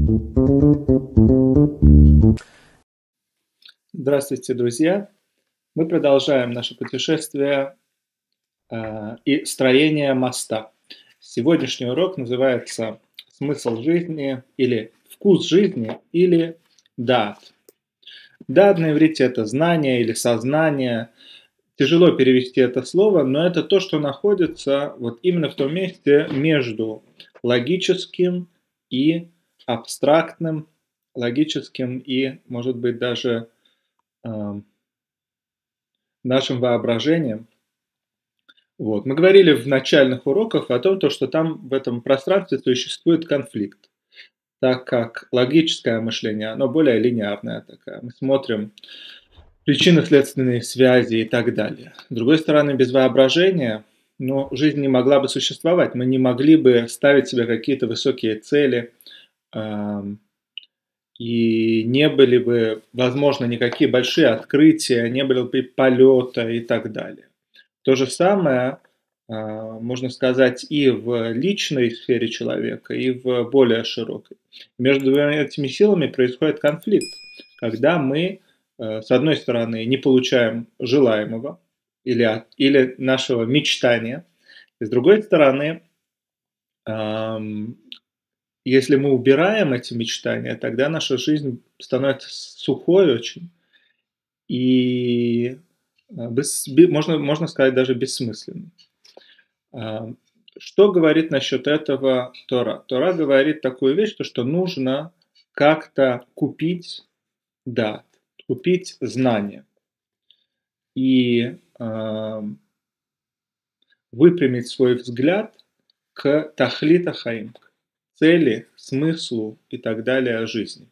Здравствуйте, друзья! Мы продолжаем наше путешествие и строение моста. Сегодняшний урок называется «Смысл жизни» или «Вкус жизни» или «Даат». «Даат» на иврите – это знание или сознание. Тяжело перевести это слово, но это то, что находится вот именно в том месте между логическим и абстрактным, логическим и, может быть, даже нашим воображением. Вот. Мы говорили в начальных уроках о том, что там в этом пространстве существует конфликт, так как логическое мышление, оно более линейное такое. Мы смотрим причинно-следственные связи и так далее. С другой стороны, без воображения, жизнь не могла бы существовать. Мы не могли бы ставить себе какие-то высокие цели, и не были бы, возможно, никакие большие открытия, не было бы полета и так далее. То же самое можно сказать и в личной сфере человека, и в более широкой. Между этими силами происходит конфликт, когда мы, с одной стороны, не получаем желаемого или нашего мечтания, и с другой стороны, если мы убираем эти мечтания, тогда наша жизнь становится сухой очень и можно сказать даже бессмысленной. Что говорит насчет этого Тора? Тора говорит такую вещь, что нужно как-то купить даат, купить знания и выпрямить свой взгляд к тахлит хаим, к цели, смыслу и так далее жизни.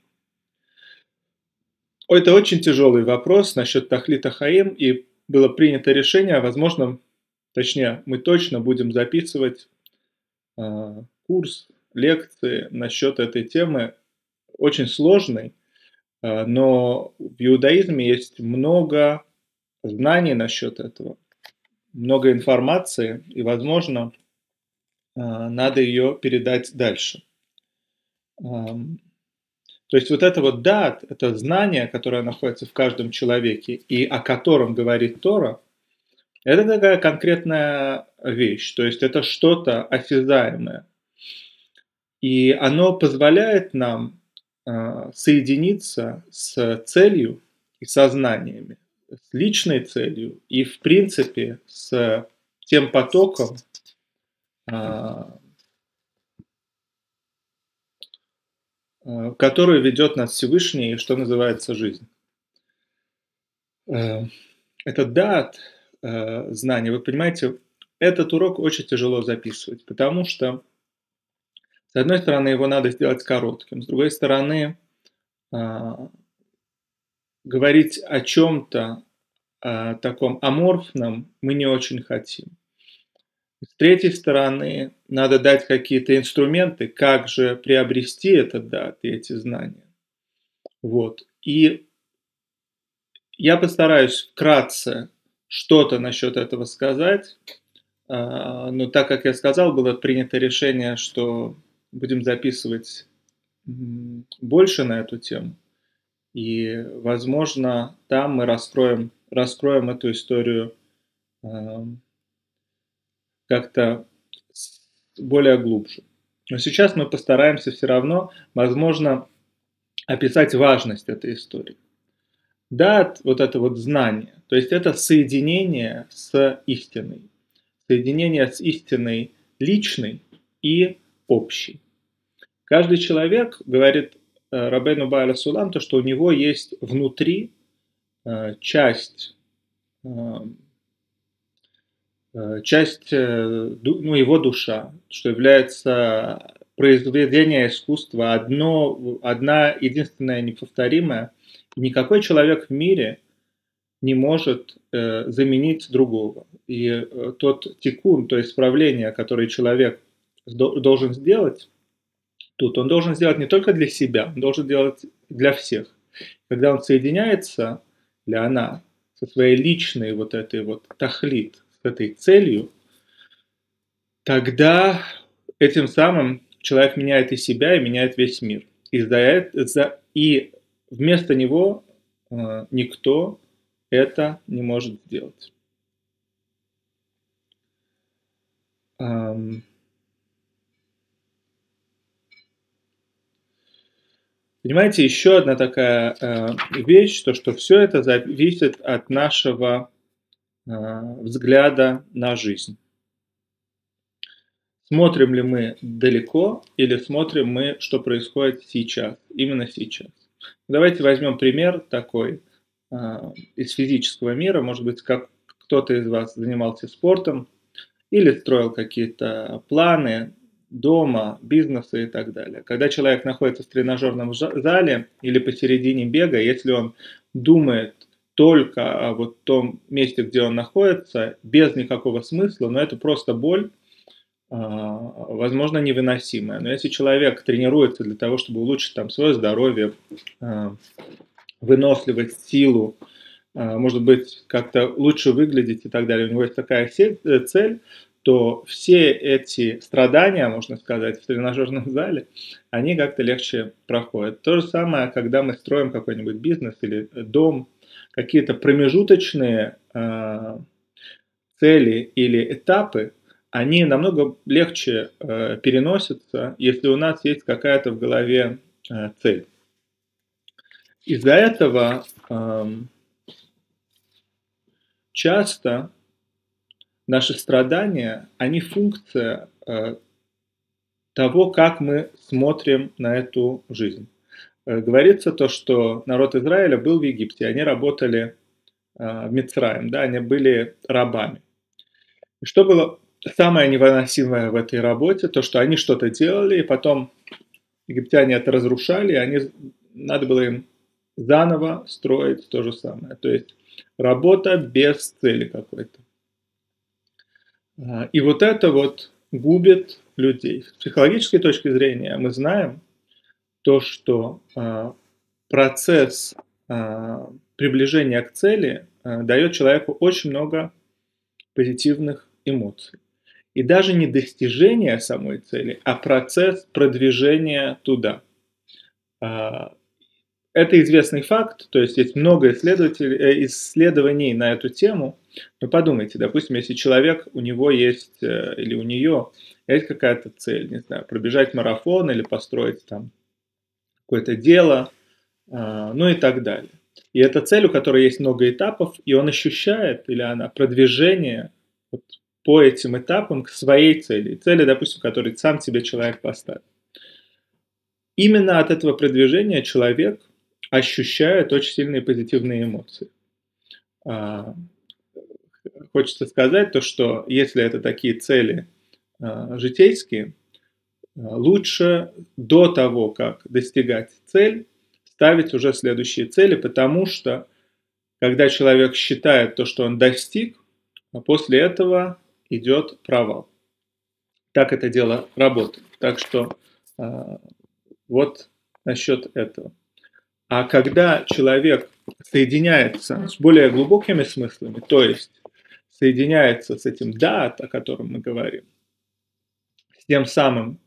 Это очень тяжелый вопрос насчет тахлит хаим, и было принято решение, возможно, точнее, мы точно будем записывать курс, лекции насчет этой темы, очень сложный, но в иудаизме есть много знаний насчет этого, много информации, и, возможно, надо ее передать дальше. То есть вот это вот даат, это знание, которое находится в каждом человеке и о котором говорит Тора, это такая конкретная вещь, то есть это что-то осязаемое. И оно позволяет нам соединиться с целью и сознаниями, с личной целью и, в принципе, с тем потоком, который ведет нас Всевышний, что называется жизнь. Это даат, знание, вы понимаете, этот урок очень тяжело записывать, потому что, с одной стороны, его надо сделать коротким, с другой стороны, говорить о чем-то таком аморфном мы не очень хотим. С третьей стороны, надо дать какие-то инструменты, как же приобрести этот даат и эти знания. Вот. И я постараюсь вкратце что-то насчет этого сказать, но так как я сказал, было принято решение, что будем записывать больше на эту тему. И, возможно, там мы раскроем эту историю как-то более глубже. Но сейчас мы постараемся все равно, возможно, описать важность этой истории. Даат, вот это вот знание, то есть это соединение с истиной. Соединение с истиной личной и общей. Каждый человек, говорит Рабейну Бааля Сулам, то, что у него есть внутри часть его душа, что является произведение искусства, одна единственная неповторимая. Никакой человек в мире не может заменить другого. И тот тикун, то есть исправление, которое человек должен сделать, тут он должен сделать не только для себя, он должен делать для всех. Когда он соединяется, или она, со своей личной вот этой вот тахлит, с этой целью, тогда этим самым человек меняет и себя, и меняет весь мир. и вместо него никто это не может сделать. Понимаете, еще одна такая вещь, то что все это зависит от нашего взгляда на жизнь. Смотрим ли мы далеко или смотрим мы, что происходит сейчас, именно сейчас. Давайте возьмем пример такой из физического мира. Может быть, как кто-то из вас занимался спортом или строил какие-то планы дома, бизнеса и так далее. Когда человек находится в тренажерном зале или посередине бега, если он думает только о вот том месте, где он находится, без никакого смысла, но это просто боль, возможно, невыносимая. Но если человек тренируется для того, чтобы улучшить там свое здоровье, выносливость, силу, может быть, как-то лучше выглядеть и так далее, у него есть такая цель, то все эти страдания, можно сказать, в тренажерном зале, они как-то легче проходят. То же самое, когда мы строим какой-нибудь бизнес или дом, какие-то промежуточные цели или этапы, они намного легче переносятся, если у нас есть какая-то в голове цель. Из-за этого часто наши страдания, они функция того, как мы смотрим на эту жизнь. Говорится то, что народ Израиля был в Египте, они работали в Мицраим, да, они были рабами. И что было самое невыносимое в этой работе, то, что они что-то делали, и потом египтяне это разрушали, и надо было им заново строить то же самое. То есть работа без цели какой-то. И вот это вот губит людей. С психологической точки зрения мы знаем то, что процесс приближения к цели дает человеку очень много позитивных эмоций. И даже не достижение самой цели, а процесс продвижения туда. Это известный факт, то есть есть много исследований на эту тему. Но подумайте, допустим, если человек, у него есть или у нее есть какая-то цель, не знаю, пробежать марафон или построить там какое-то дело, ну и так далее. И это цель, у которой есть много этапов, и он ощущает, или она, продвижение вот по этим этапам к своей цели. Цели, допустим, которые сам себе человек поставил. Именно от этого продвижения человек ощущает очень сильные позитивные эмоции. Хочется сказать то, что если это такие цели житейские, лучше до того, как достигать цель, ставить уже следующие цели, потому что когда человек считает то, что он достиг, после этого идет провал. Так это дело работает. Так что вот насчет этого. А когда человек соединяется с более глубокими смыслами, то есть соединяется с этим даат, о котором мы говорим, с тем самым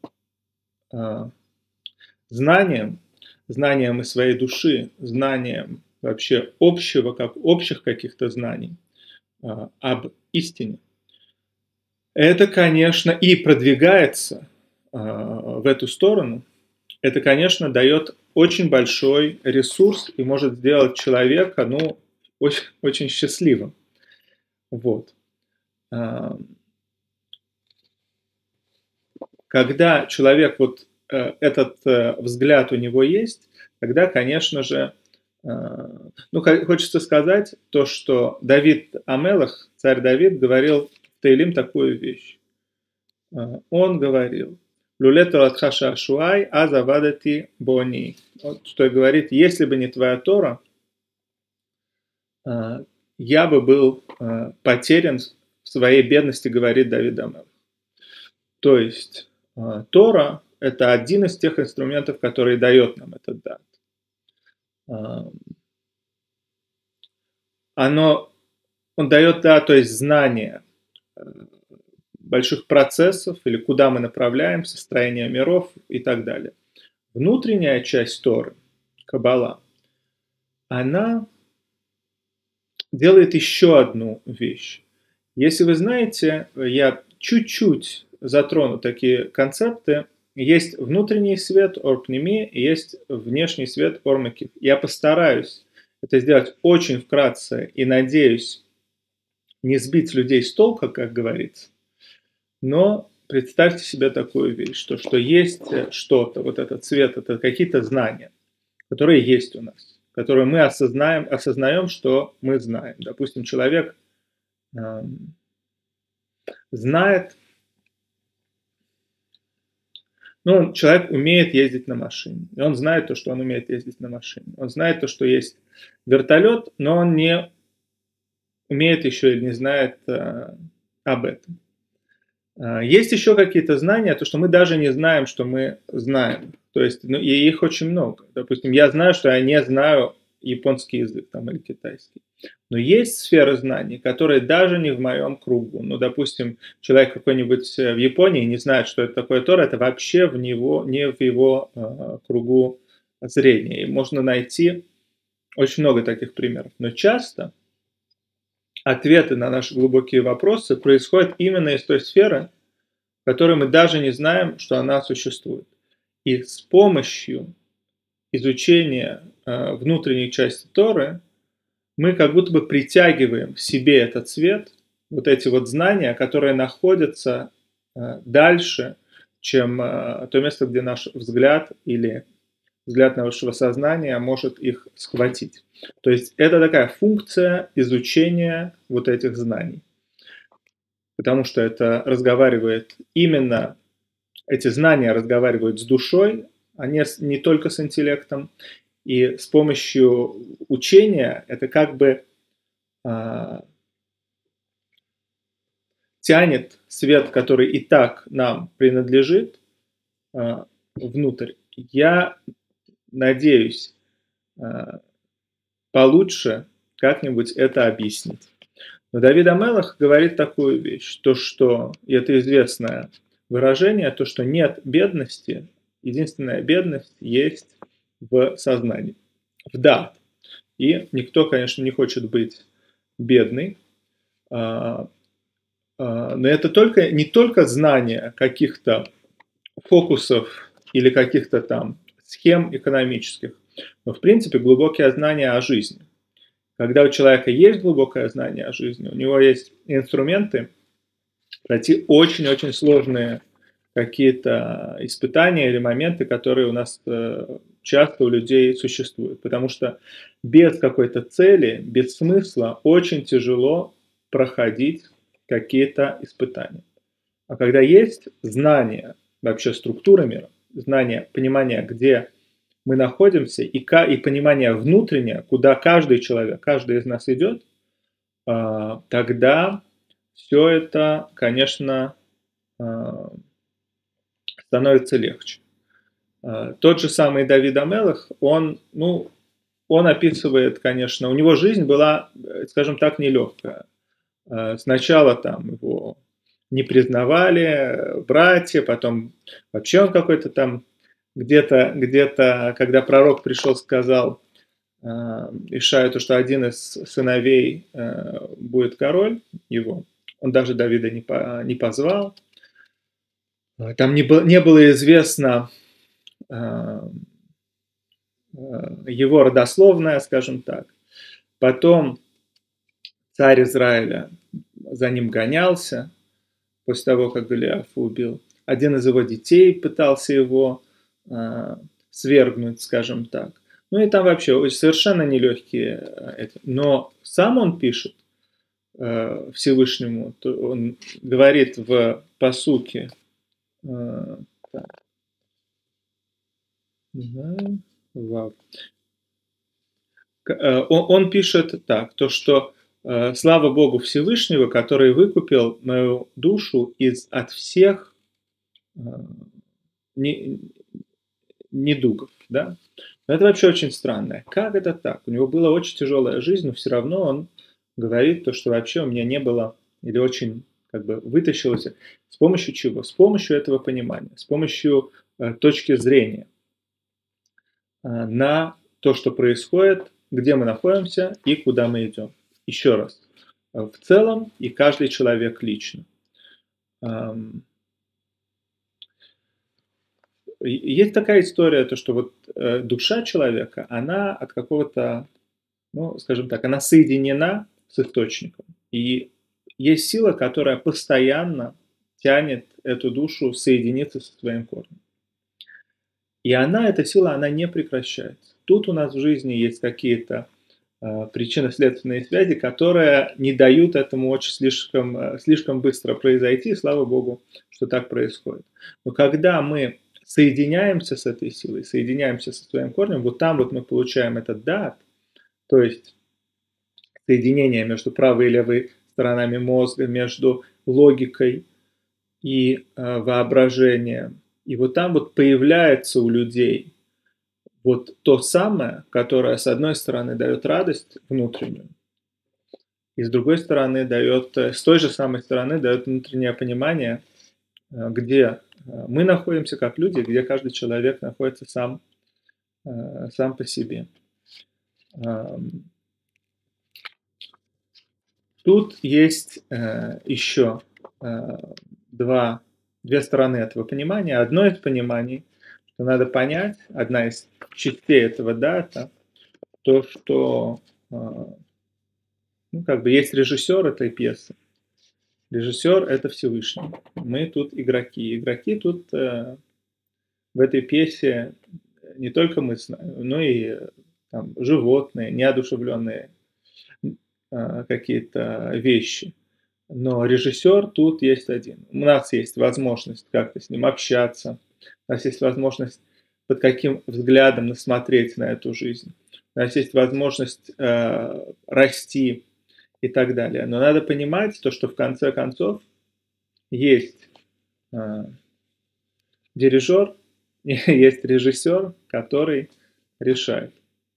знанием и своей души, знанием вообще общих каких-то знаний об истине, это, конечно, и продвигается в эту сторону, это, конечно, дает очень большой ресурс и может сделать человека, ну, очень, очень счастливым. Вот. Когда человек, вот этот взгляд у него есть, тогда, конечно же, ну, хочется сказать то, что Давид Амелах, царь Давид, говорил в Таилим такую вещь. Он говорил: «Луле торатха шашуай, аз авадати бони». Вот что говорит: если бы не твоя Тора, я бы был потерян в своей бедности, говорит Давид Амелах. То есть Тора – это один из тех инструментов, который дает нам этот дар. Он дает, да, то есть знание больших процессов или куда мы направляемся, строение миров и так далее. внутренняя часть Торы, Каббала, она делает еще одну вещь. Если вы знаете, я чуть-чуть затрону такие концепты. Есть внутренний свет, орпними, и есть внешний свет, ормакив. Я постараюсь это сделать очень вкратце и надеюсь не сбить людей с толка, как говорится. Но представьте себе такую вещь, что есть что-то, вот этот цвет, это какие-то знания, которые есть у нас, которые мы осознаем, что мы знаем. Допустим, человек знает, ну, человек умеет ездить на машине, и он знает то, что он умеет ездить на машине. Он знает то, что есть вертолет, но он не умеет еще или не знает об этом. Есть еще какие-то знания, то, что мы даже не знаем, что мы знаем. То есть, ну, и их очень много. Допустим, я знаю, что я не знаю японский язык там, или китайский. Но есть сферы знаний, которые даже не в моем кругу. Ну, допустим, человек какой-нибудь в Японии не знает, что это такое Тора, это вообще не в его кругу зрения. И можно найти очень много таких примеров. Но часто ответы на наши глубокие вопросы происходят именно из той сферы, в которой мы даже не знаем, что она существует. И с помощью изучения внутренней части Торы мы как будто бы притягиваем в себе этот цвет, вот эти вот знания, которые находятся дальше, чем то место, где наш взгляд или взгляд нашего сознания может их схватить. То есть это такая функция изучения вот этих знаний. Потому что это разговаривает именно, эти знания разговаривают с душой, а не только с интеллектом. И с помощью учения это как бы тянет свет, который и так нам принадлежит, внутрь. Я надеюсь получше как-нибудь это объяснить. Но Давид ха-Мелех говорит такую вещь, то что, и это известное выражение, то что нет бедности, единственная бедность есть в сознании, в дат. И никто, конечно, не хочет быть бедный, но это не только знание каких-то фокусов или каких-то там схем экономических, но в принципе глубокие знания о жизни. Когда у человека есть глубокое знание о жизни, у него есть инструменты пройти очень-очень сложные какие-то испытания или моменты, которые у нас часто у людей существуют. Потому что без какой-то цели, без смысла очень тяжело проходить какие-то испытания. А когда есть знание вообще структуры мира, знание, понимание, где мы находимся, и понимание внутреннее, куда каждый человек, каждый из нас идет, тогда все это, конечно, становится легче. Тот же самый Давид ха-Мелех, он описывает, конечно, у него жизнь была, скажем так, нелегкая. Сначала там его не признавали братья, потом вообще он какой-то там где-то, когда пророк пришел, сказал Ишаю, что один из сыновей будет король его, он даже Давида не позвал. Там не было известно его родословная, скажем так. Потом царь Израиля за ним гонялся, после того, как Голиафа убил. Один из его детей пытался его свергнуть, скажем так. Ну и там вообще совершенно нелегкие. Но сам он пишет Всевышнему, он говорит в пасуке, он пишет так, то что слава Богу Всевышнего, который выкупил мою душу от всех недугов, да? Но это вообще очень странно. Как это так? У него была очень тяжелая жизнь, но все равно он говорит то, что вообще у меня не было, или очень как бы вытащилось. С помощью чего? С помощью этого понимания, с помощью точки зрения. на то, что происходит, где мы находимся и куда мы идем. Еще раз, в целом и каждый человек лично. Есть такая история, то, что вот душа человека, она от какого-то, ну, скажем так, она соединена с источником. И есть сила, которая постоянно тянет эту душу соединиться со своим корнем. И она, эта сила, она не прекращается. Тут у нас в жизни есть какие-то причинно-следственные связи, которые не дают этому очень слишком быстро произойти, и слава Богу, что так происходит. Но когда мы соединяемся с этой силой, соединяемся со своим корнем, вот там вот мы получаем этот дат, то есть соединение между правой и левой сторонами мозга, между логикой и воображением. И вот там вот появляется у людей вот то самое, которое, с одной стороны, дает радость внутреннюю, и с другой стороны, дает, с той же самой стороны, дает внутреннее понимание, где мы находимся как люди, где каждый человек находится сам по себе. Тут есть еще две стороны этого понимания. Одно из пониманий, что надо понять, одна из частей этого дата, то, что ну, как бы есть режиссер этой пьесы. Режиссер – это Всевышний. Мы тут игроки. Игроки тут в этой пьесе не только мы, но и там, животные, неодушевленные какие-то вещи. Но режиссер тут есть один. У нас есть возможность как-то с ним общаться. У нас есть возможность под каким взглядом насмотреть на эту жизнь. У нас есть возможность расти и так далее. Но надо понимать то, что в конце концов есть дирижер, есть режиссер, который решает.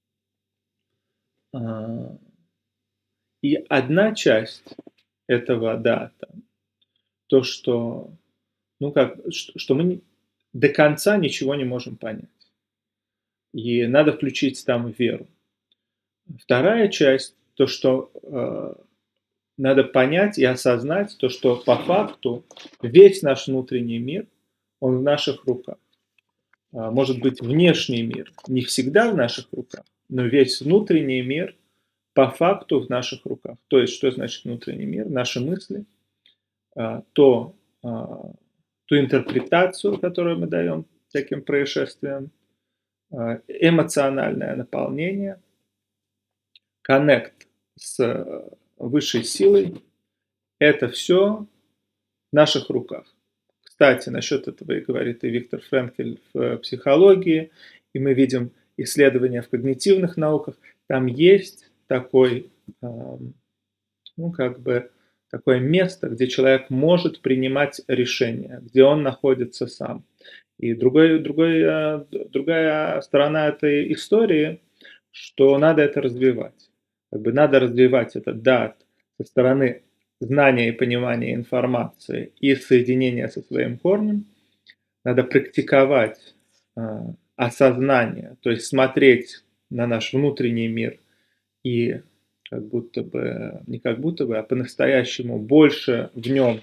И одна часть этого дата, то, что, ну как, что мы до конца ничего не можем понять. И надо включить там веру. Вторая часть, то, что надо понять и осознать, то, что по факту весь наш внутренний мир, он в наших руках. Может быть, внешний мир не всегда в наших руках, но весь внутренний мир по факту в наших руках. То есть, что значит внутренний мир? Наши мысли, ту интерпретацию, которую мы даем всяким происшествиям, эмоциональное наполнение, коннект с высшей силой, это все в наших руках. Кстати, насчет этого и говорит и Виктор Френкель в психологии, и мы видим исследования в когнитивных науках. Там есть такой, ну, как бы, такое место, где человек может принимать решения, где он находится сам. И другая сторона этой истории, что надо это развивать. Как бы надо развивать этот дат со стороны знания и понимания информации и соединения со своим корнем. Надо практиковать осознание, то есть смотреть на наш внутренний мир и как будто бы, не как будто бы, а по-настоящему больше в нем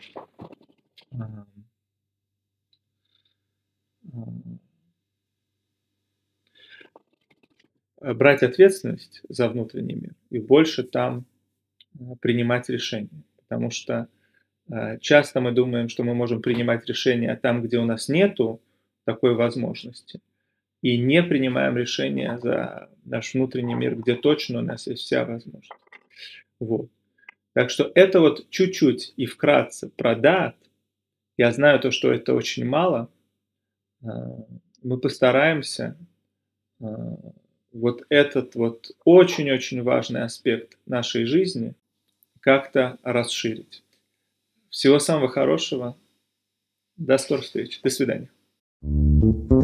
брать ответственность за внутренний мир и больше там принимать решения. Потому что часто мы думаем, что мы можем принимать решения там, где у нас нету такой возможности, и не принимаем решения за наш внутренний мир, где точно у нас есть вся возможность. Вот. Так что это вот чуть-чуть и вкратце про дат. Я знаю то, что это очень мало. Мы постараемся вот этот вот очень-очень важный аспект нашей жизни как-то расширить. Всего самого хорошего. До скорых встреч. До свидания.